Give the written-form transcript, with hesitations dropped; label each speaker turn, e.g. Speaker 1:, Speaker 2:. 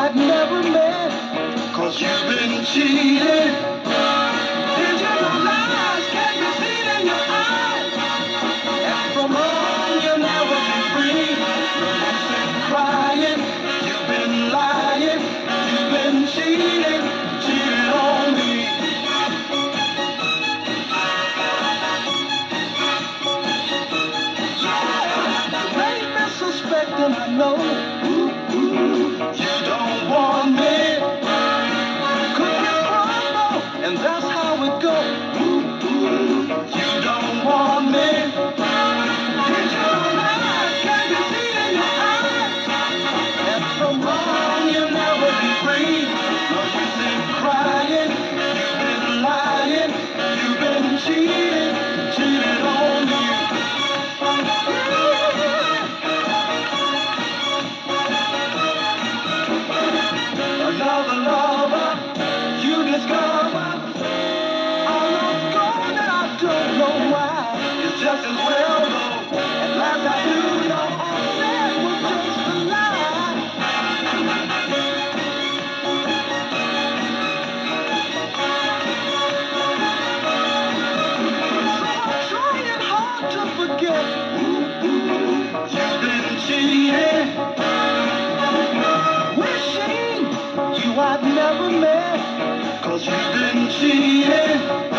Speaker 1: I'd never met. 'Cause you've been cheating. Digital lies can't be seen in your eyes. And from home you'll never be free. You've been crying, you've been lying, you've been cheating, cheating on me. You made me suspecting, I know. You don't want me. Cookies crumble, and that's how it goes. You don't want me. Digital lies can't be seen in your eyes. And from home you'll never be free. No, you've been crying, you've been lying, you've been cheating, cheating on me. Another lover you discover. All love's gone and I don't know why. It's just as well though. At last I knew your onset was just a lie. So I'm trying hard to forget. You've been cheating. Wishing you I'd never met. 'Cause you've been cheating.